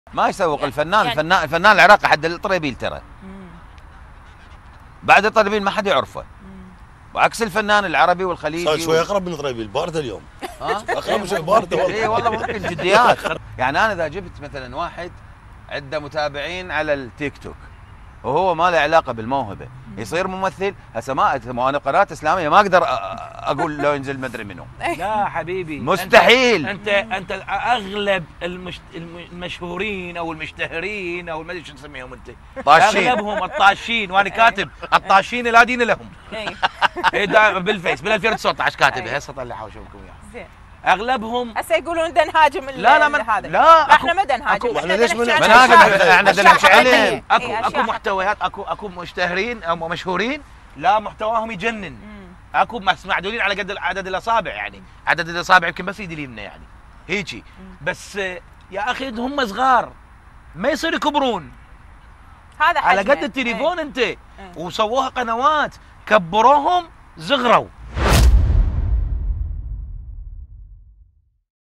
ما يسوق يعني الفنان، يعني الفنان العراقي حد الطريبيل ترى. بعد الطريبيل ما حد يعرفه. وعكس الفنان العربي والخليجي صار شوي اقرب من طريبيل، بارده اليوم. اقرب شوي بارده والله. اي والله ممكن جديات. يعني انا اذا جبت مثلا واحد عنده متابعين على التيك توك وهو ما له علاقه بالموهبه يصير ممثل، هسه ما انا قناه اسلاميه ما اقدر اقول لو ينزل ما ادري منو. لا حبيبي مستحيل. انت اغلب المشهورين او المشتهرين او ما ادري شو تسميهم انت، طاشين، اغلبهم الطاشين، وانا كاتب الطاشين لا دين لهم. بالفيس بال 2019 كاتب، هسه طلعها واشوفكم اياها. زين اغلبهم هسه يقولون بدنا نهاجم لا لا احنا ما بدنا نهاجم، احنا ليش نحكي عن بنهاجم؟ أشياء. احنا بدنا نمشي عليهم. اكو محتويات، اكو مشتهرين او مشهورين لا محتواهم يجنن. اكو معدودين على قد عدد الاصابع، يعني عدد الاصابع يمكن بس يد اليمنى يعني هيجي. بس يا اخي هم صغار ما يصير يكبرون هذا على قد التليفون انت. وسووها قنوات كبروهم صغروا.